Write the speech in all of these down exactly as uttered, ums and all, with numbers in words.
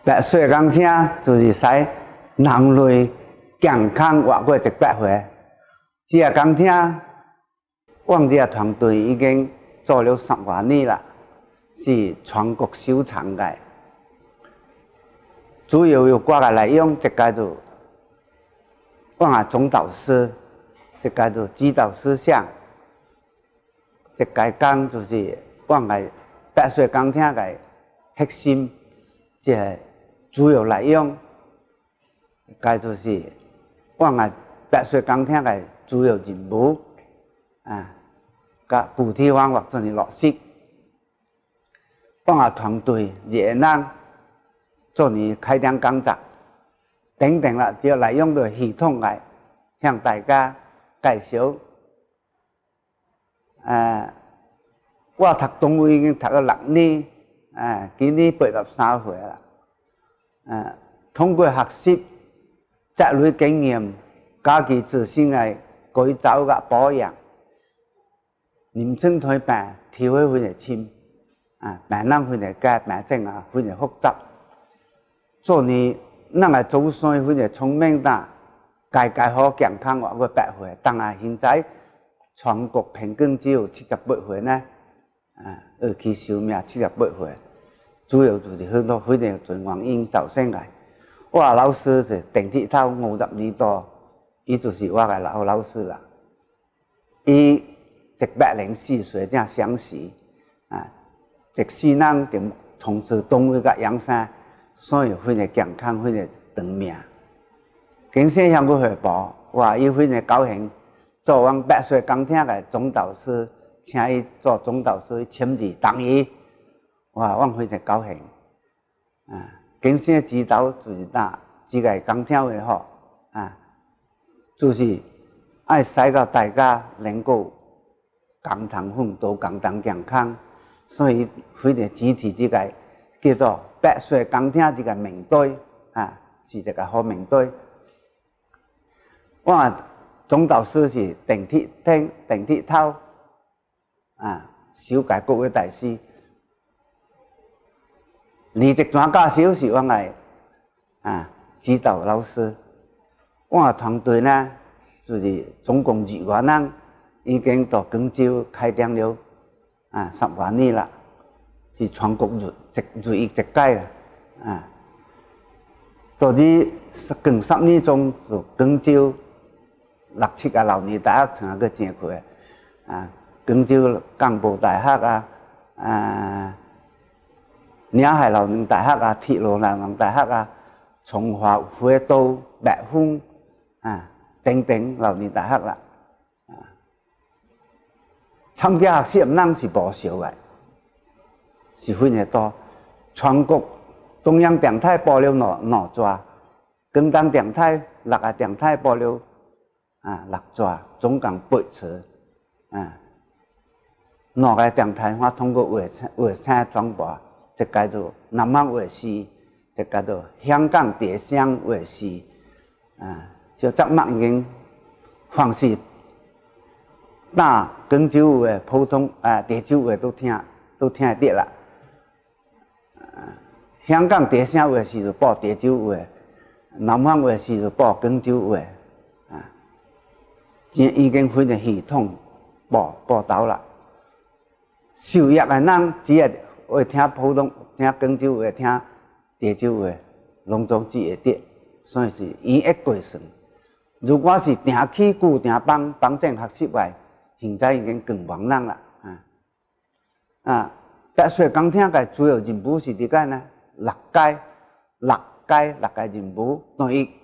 白水工程就是使人类健康活过一百岁。这个工程，我们这个团队已经做了十多年了，是全国首创的。主要有几个内容，一个就我们总导师，一个就指导思想，一个讲就是我们白水工程的核心，即个主要内容，一个就是我们白水工程的主要任务啊，甲具体方法怎样落实。我们团队热人做呢开展工作，等等啦，只要内容就系统来向大家介绍。啊，我读中医已经读了六年，啊，今年八十三岁啦。啊，通过学习、积累经验，加其自身的改造甲保养，妊娠胎病调血非常深，啊，病人非常加，病症啊非常复杂。做呢，咱个祖孙非常聪明哒，家家好健康活过百岁。当然现在全国平均只有七十八岁呢，啊，二期寿命七十八岁，主要就是很多非常多原因造成的。我老师是电铁头五十年多，伊就是我的老老师啦。伊一百零四岁才相识，啊，一世人就从事动物甲养生。所以非常健康，非常长命。今生向我汇报，哇，伊非常高兴，做阮白水工程的总导师，请伊做总导师签字同意。哇，我非常高兴。啊，今生的指导就是打这个工程会好啊，就是爱使到大家能够共同奋斗、共同健康，所以非常支持这个叫做白水工程这个名队啊，是一个好名队。我总导师是电铁厅、电铁头啊，首届国会大师。李直全教授是我的啊指导老师。我的团队呢，就是总共二万人，已经到广州开展了啊十多年了。是全国最最一一届啊！啊，就是近十年中，就广州六七个老年大学参个进去啊，广州干部大学啊，啊，岭海老年大学啊，铁路老年大学啊，从化、花都、白峰啊等等老年大学啦，啊，参加学习人是不少的。是非常多，全国中央电台报了两两抓，广东电台六个电台报了啊六抓，总共八次啊。两个电台我通过卫星卫星转播，一个做南方卫视，一个做香港电商卫视啊，就昨晚已经放视那广州话、普通啊、潮州话都听都听得到啦。香港电视卫视就报潮州话，南方卫视就报广州话，啊，已已经非常系统报报道啦。受益的人只要会听普通、听广州话、听潮州话，拢总只会得，所以是以一计算。如果是定期固定帮帮正学习的，现在已经更万人啦，啊啊！白水工程的主要任务是伫个呢？六届、六届、六个任务，第一，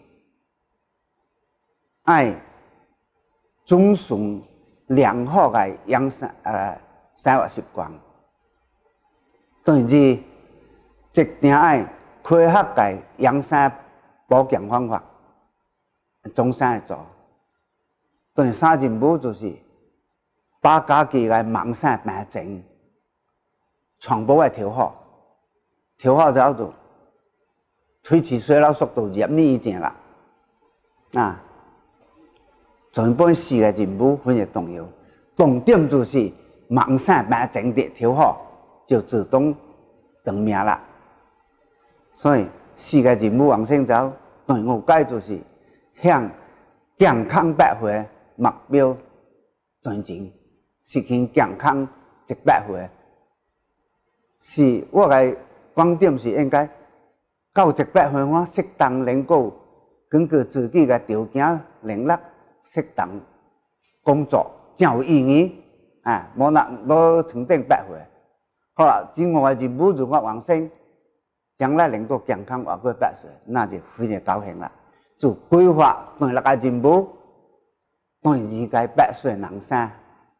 爱遵循良好的养生呃生活习惯；第二，一定爱科学的养生保健方法，总生会做。第三任务就是把家己的慢性病症全部来调好。调好之后就推迟衰老速度二十年以前啦，啊，全部四个任务非常重要。重点就是慢性病症的调好，就自动长命啦。所以四个人物往生走，第五届就是向健康百岁目标前进，实现健康一百岁。是我个观点是应该到一百岁，我适当能够根据自己个条件能力，适当工作，才有意义。啊，无那都成定百岁。好啦，今后个人物如我往生，将来能够健康活过百岁，那就非常高兴啦。就规划对六个人物，对二个百岁人生。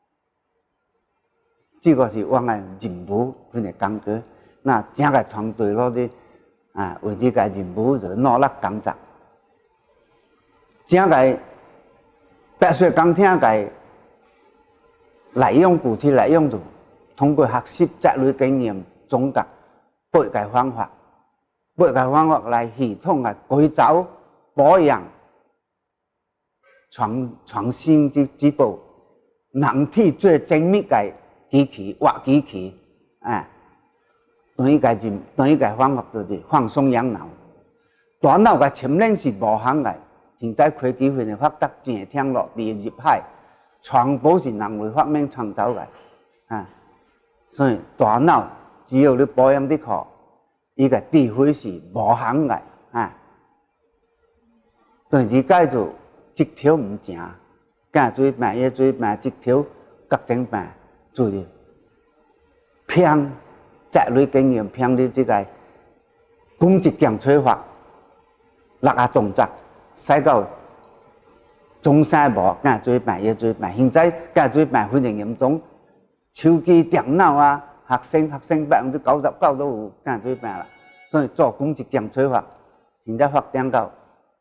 这个是我的任务，非常艰苦。那整个团队落去啊，为这个任务就努力工作。整个百岁工听个内容具体内容就通过学习积累经验，总结八个方法，八个方法来系统的改造、保养、创创新之之步，人体最精密的机器、活机器，啊，同一个人，同一个方法就是放松养脑。大脑的潜能是无限的，现在科技非常发达，正天落地入海，全部是人为发明创造的，啊，所以大脑只要你保养得好，伊个智慧是无限的，啊。但是介就一条唔正，颈椎病、腰椎病、一条甲症病。就是偏积累经验，偏你这个攻击强催法，六个动作，使到中西部颈椎病、腰椎病，现在颈椎病非常严重，手机、电脑啊，学生学生百分之九十九都有颈椎病啦。所以做攻击强催法，现在发展到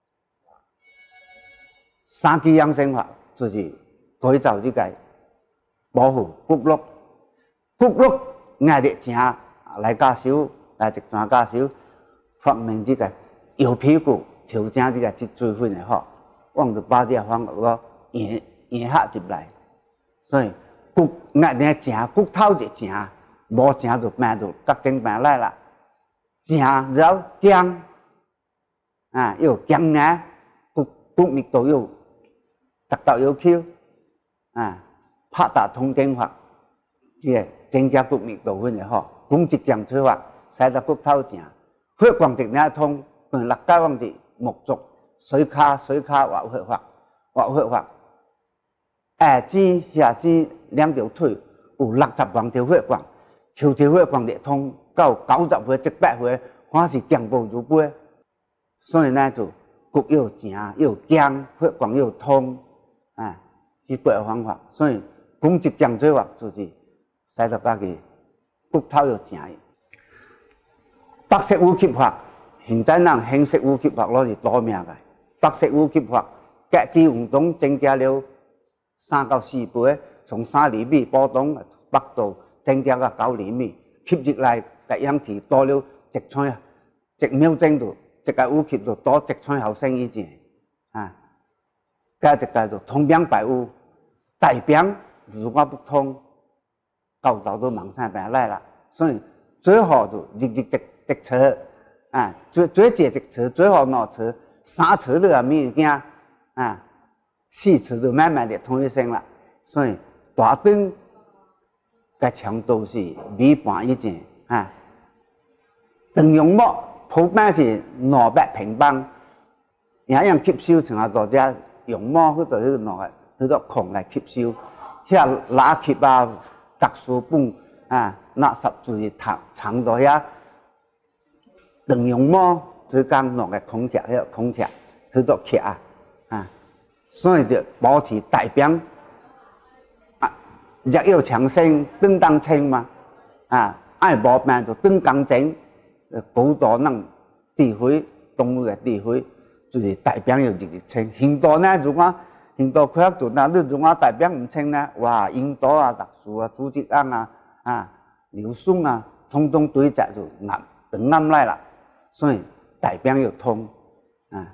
三级养生法，就是改造这个。保护骨骼，骨骼硬得正来加手，来一转加手，发明这个摇屁股，调整这个脊椎非常好。我就把这个方法个研研合入来，所以骨硬得正，骨头就正，无正就病就甲症病来啦。正然后强啊，又强硬，骨骨密度又达到要求啊。拍打通经法，即个增加骨密度非常好。攻击强催法，使到骨头正。血管一领通，跟六甲往是木足、水骹、水骹活血法、活血法。下肢、下肢两条腿有六十万条血管，条条血管连通到九十岁、一百岁，还是健步如飞。所以呢，就骨又正又强，血管又通，啊，是八个方法。所以。攻击强催法就是使到家己骨头又正。白色呼吸法，现在人黑色呼吸法攞是多命个。白色呼吸法，格肌运动增加了三到四倍，从三厘米波动八度增加到九厘米，吸入来嘅氧气多了一寸，一秒钟度一个呼吸就多一寸毫升以前，啊，加一个就通病百污，大病。如果不通，到头都忙生病来了。所以最好就日日直直车，啊，最最节直车，最好两车，三车你也免惊，啊，四车就慢慢的通一声了。所以大灯嘅强度是米半以前，啊，长用木普遍是两百平方，也样吸收像啊大家用木嗰度迄个两个迄个孔来吸收。遐垃圾啊、特殊本啊、垃圾就是长长到遐两用毛之间两个空气，迄个空气去做气啊，啊，所以就保持大病啊，若要强身，当当清嘛，啊，爱无病就当工整，补到咱智慧，动物的智慧，就是大病要日日清。现代呢，如果印度科学做那，你如果大病唔清呢，哇，印度啊、特殊啊、组织胺啊、啊、硫酸啊，通通堆积就暗长暗来啦。所以大病要通啊，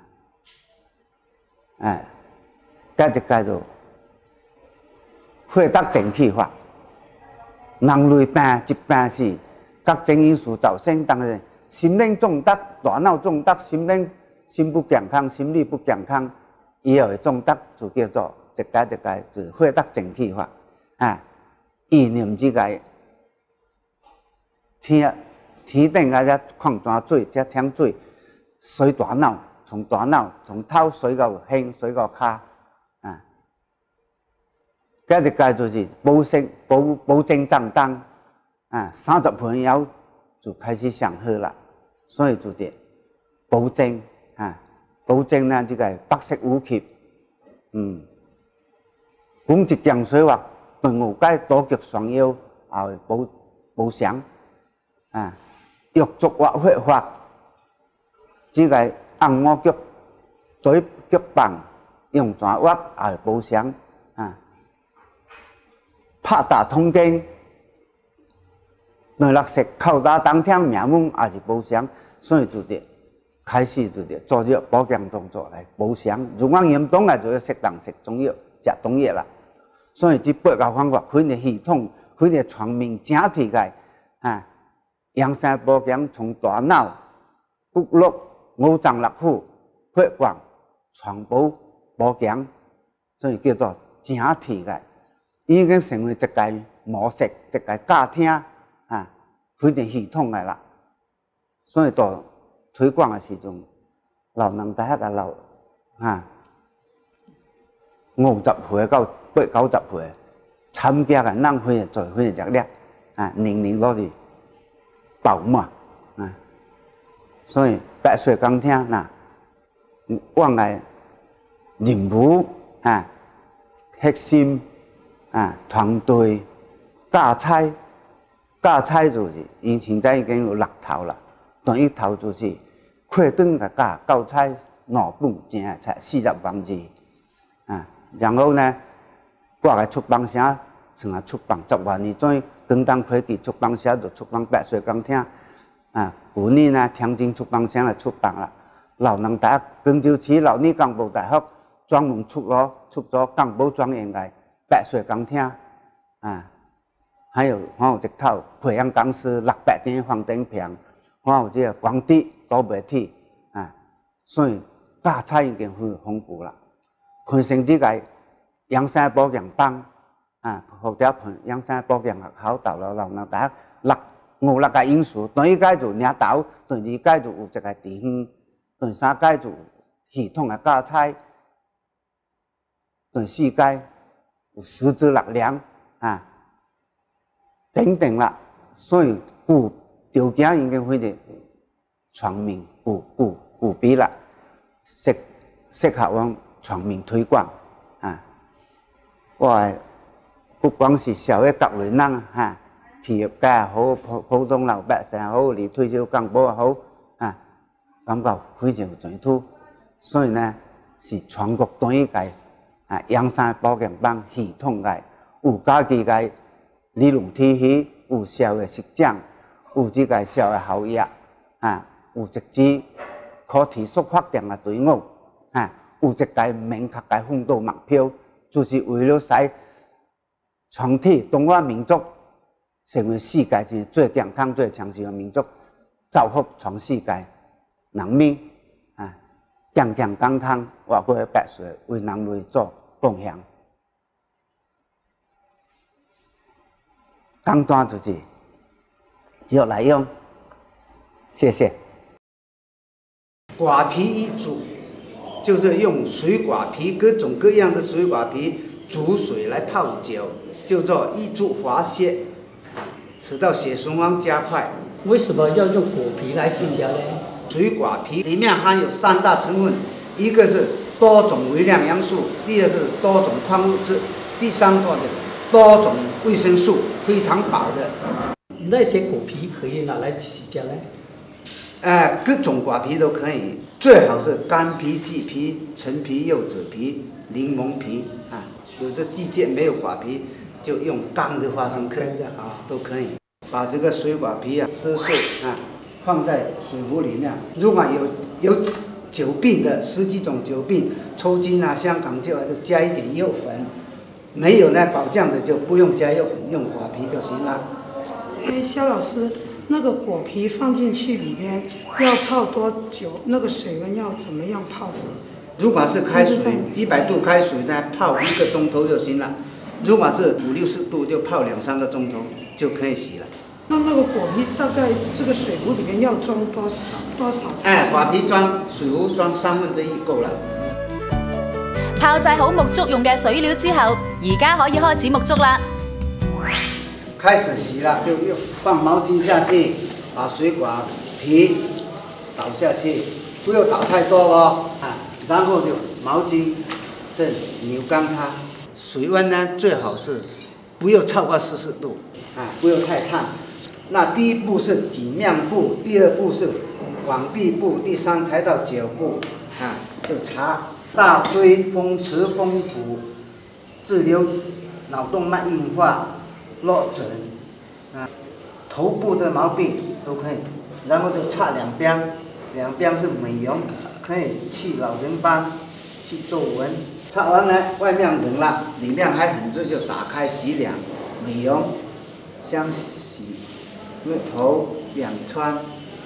哎，加一个就血德正气法。人类病疾病是各种因素造成，当然心灵中毒、大脑中毒、心灵心不健康、心理不健康，以后的中毒就叫做一届一届就是血毒症气法啊，意念即个天天顶啊只矿泉水，只听水随大脑，从大脑从头随到胸，随到骹啊，搿一届就是保生保保证胀当啊，三十岁以后就开始上好啦，所以就得保证啊，保证呢即个白色武器，嗯，讲一江水话，断五解多极双腰，也会保保祥啊，玉足活血法，即个按摩脚对脚棒用泉挖也会保祥啊，拍打通经。内六石口打当天命门也是保祥，所以就得开始就得做这保健动作来保祥。如果严重啊，就要适当食中药、食中药啦。所以这八个方法，开个系统，开个全面整体个啊，养生保健从大脑、骨骼、五脏六腑、血管全部保健，所以叫做整体个，已经成为一个模式，一个教听。啊，开定系统来啦，所以到推广的时阵，老人大家老啊五十岁到八九十岁参加嘅人非常做非常热烈啊，年年攞住爆满啊，所以百岁讲听嗱，往来任务啊，核心啊，团队教材。教材就是，因现在已经有六头啦。第一头就是扩展个教教材两本，正才四十万字啊。然后呢，挂个出版社，像啊出版十万年左，广东科技出版社就出版百岁讲听啊。去年呢，天津出版社来出版啦。老人大学广州市老年干部大学专门出咗出咗干部专业嘅百岁讲听啊。还有还有一套培养讲师六百张幻灯片，还有这个光碟多媒体啊，所以教材已经很丰富啦。开成这个养生保健班啊，或者养生保健学校到了老人大六五六个因素，第一届就领导，第二届就有一个地方，第三届就系统的教材，第四届有师资力量啊。等等啦，所以有条件已经非常全面、有有有比啦，适适合往全面推广啊！我不光是社会各类人哈，企业家也好，普普通老百姓也好，离退休干部也好啊，感觉非常前途。所以呢，是全国第一届啊养生保健班系统的，有家己的。理论体系有效的实践，有这个效的效益啊，有一支可持续发展的队伍啊，有一个明确的奋斗目标，就是为了使全体中华民族成为世界上最健康、最强盛的民族，造福全世界人民啊，健健康康活过百岁，为人类做贡献。简单就是只有来用，谢谢。果皮一煮，就是用水果皮，各种各样的水果皮煮水来泡酒，叫做一煮滑血，使到血循环加快。 为什么要用果皮来洗脚呢？ 水果皮里面含有三大成分，一个是多种微量元素，第二个是多种矿物质，第三个的多种维生素，非常饱的。 那些果皮可以拿来洗脚呢？ 呃，各种果皮都可以，最好是干皮、麂皮、陈皮、柚子皮、柠檬皮啊。有的季节没有果皮，就用干的花生壳啊，都可以。把这个水果皮啊撕碎啊，放在水壶里面。如果有有久病的十几种久病，抽筋啊、香港脚啊，就加一点柚粉。没有呢，保降的就不用加柚粉，用果皮就行了。 哎，肖老师， 那个果皮放进去里边要泡多久？那个水温要怎么样泡法？ 如果是开水，一百度开水呢，泡一个钟头就行了。如果是五六十度，就泡两三个钟头就可以洗了。 那那个果皮大概这个水壶里面要装多少？多少才？ 哎，果皮装水壶装三分之一够了。 泡製好木竹用嘅水料之後，而家可以開始木竹啦。 開始洗了，就又放毛巾下去，把水果皮倒下去，不要倒太多哦，啊，然後就毛巾這扭乾它，水溫呢最好是不要超過四十度，啊，不要太燙。那第一步是擠面部，第二步是往壁部，第三才到腳部，啊，就擦。大椎、风池、风骨、滞留、脑动脉硬化、落枕啊，头部的毛病都可以。然后就擦两边，两边是美容，可以去老人斑、去皱纹。擦完了，外面冷了，里面还很热，就打开洗两，美容，先洗额头、两川、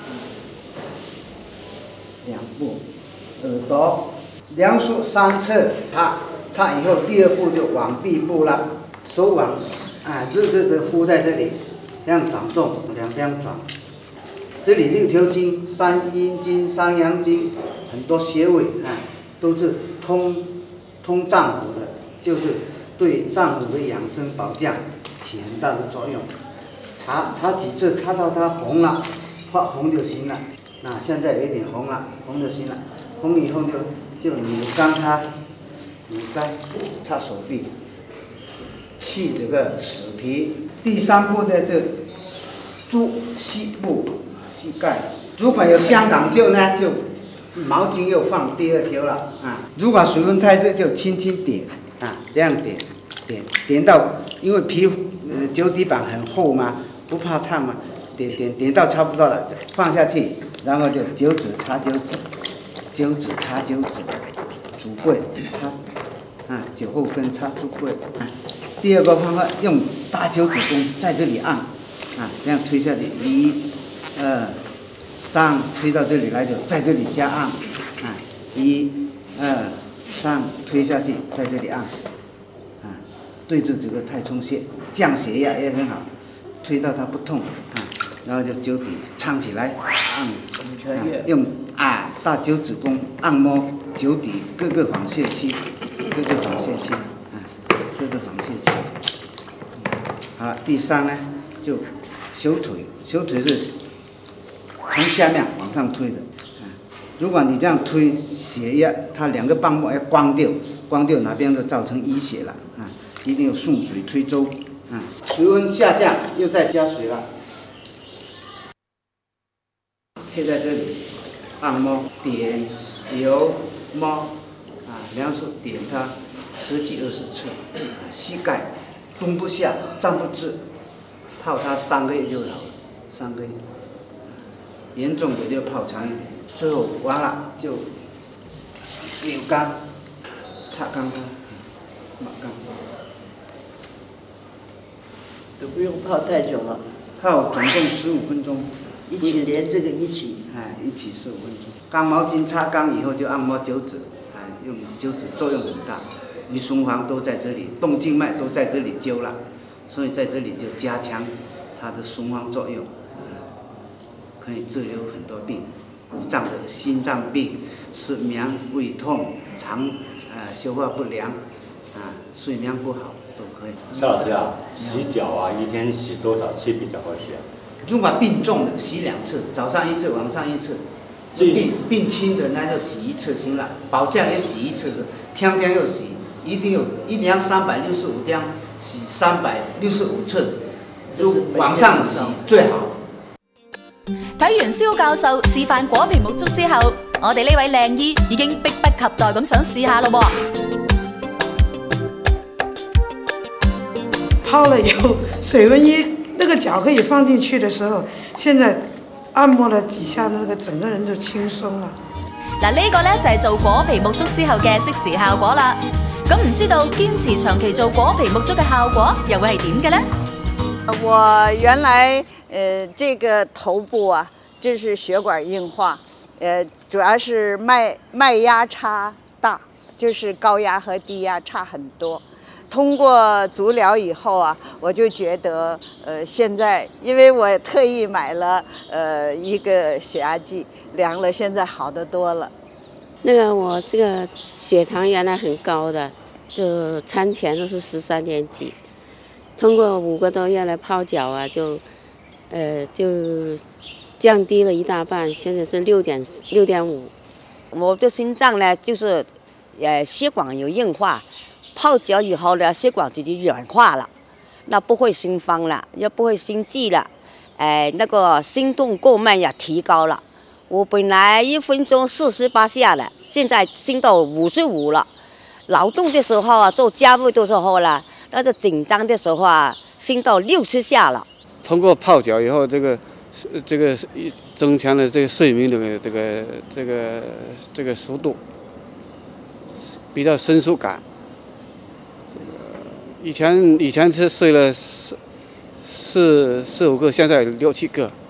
两部、耳朵。两手三次擦，擦以后第二步就往臂部了，手往啊热热的敷在这里，这样转动，两边转。这里六条经、三阴经、三阳经，很多穴位啊，都是通通脏腑的，就是对脏腑的养生保健起很大的作用。擦擦几次，擦到它红了，发红就行了。那现在有一点红了，红就行了。红了以后就。就扭干它，扭干，擦手臂，去这个死皮。第三步呢，就足膝部、膝盖。如果有香港灸呢，就毛巾又放第二条了啊。如果水温太热，就轻轻点啊，这样点，点点到，因为皮呃脚底板很厚嘛，不怕烫嘛，点点点到差不多了，放下去，然后就脚趾擦脚趾。脚趾擦脚趾，足柜擦，啊，脚后跟擦足柜。啊，第二个方法用大脚趾公在这里按，啊，这样推下去，一、二、三，推到这里来就在这里加按，啊，一、二、三，推下去，在这里按，啊，对着这个太冲穴，降血压也很好，推到它不痛，啊，然后就脚底撑起来按，啊，用。啊，大脚趾公按摩脚底各个房穴区，各个房穴区，啊，各个房穴区。好了，第三呢，就小腿，小腿是从下面往上推的，啊，如果你这样推，血压它两个瓣膜要关掉，关掉哪边就造成淤血了，啊，一定要顺水推舟，啊，水温下降又再加水了，贴在这里。按摩、点、揉、摸，啊，两手点它十几二十次。啊，膝盖蹲不下、站不直，泡它三个月就好了，三个月。严重的就泡长一点。最后完了就扭干，擦干它，抹干。 都不用泡太久了， 泡总共十五分钟。 一起连这个一起， 哎，一起十五分钟。干毛巾擦干以后就按摩脚趾，哎，用脚趾作用很大，胃循环都在这里，动静脉都在这里灸了，所以在这里就加强它的循环作用，可以治疗很多病，五脏的心脏病、失眠、胃痛、肠呃消化不良，啊，睡眠不好都可以。 邵老师啊，洗脚啊，一天洗多少次比较合适啊？ 如果病重的洗两次，早上一次，晚上一次。病病轻的那就洗一次行了，保健也洗一次，天天要洗，一定有一年三百六十五天，洗三百六十五次，如晚上洗最好。 睇完蕭教授示範果皮木竹之後，我哋呢位靚姨已經迫不及待咁想試下咯喎。 泡了以後，水温一那個腳可以放進去的時候，現在按摩了幾下，那個整個人就輕鬆了。 嗱，呢個呢就係做果皮木竹之後嘅即時效果啦。咁唔知道堅持長期做果皮木竹嘅效果又會係點嘅呢？ 我原來呃，这个头部啊，这是血管硬化，呃，主要是脉脉压差大，就是高压和低压差很多。通过足疗以后啊，我就觉得，呃，现在因为我特意买了呃一个血压计，量了，现在好得多了。 那个我这个血糖原来很高的，就餐前都是十三点几，通过五个多月来泡脚啊，就。呃，就降低了一大半，现在是六点六点五。 我的心脏呢，就是呃血管有硬化，泡脚以后呢，血管就软化了，那不会心慌了，也不会心悸了，哎、呃，那个心动过慢也提高了。我本来一分钟四十八下了，现在心到五十五了。劳动的时候啊，做家务的时候啦，那个紧张的时候啊，心到六十下了。 通过泡脚以后，这个这个增强了这个睡眠的这个这个这个速度，比较深熟感。这个以前以前是睡了四四四五个，现在六七个。